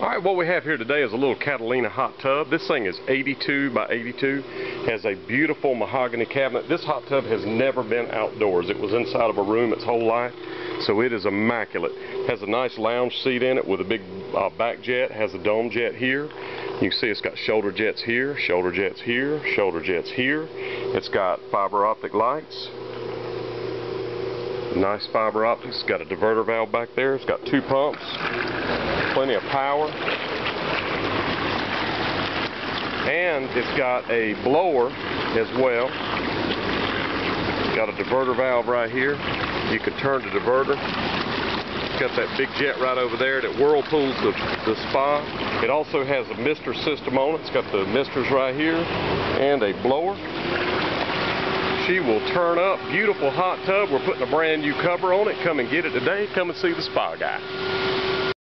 Alright, what we have here today is a little Catalina hot tub. This thing is 82 by 82, has a beautiful mahogany cabinet. This hot tub has never been outdoors. It was inside of a room its whole life, so it is immaculate. Has a nice lounge seat in it with a big back jet, has a dome jet here. You can see it's got shoulder jets here, shoulder jets here, shoulder jets here. It's got fiber optic lights. Nice fiber optics. It's got a diverter valve back there. It's got 2 pumps, plenty of power, and it's got a blower as well. It's got a diverter valve right here. You can turn the diverter. It's got that big jet right over there that whirlpools the spa. It also has a mister system on it. It's got the misters right here and a blower. She will turn up. Beautiful hot tub. We're putting a brand new cover on it. Come and get it today. Come and see the Spa Guy.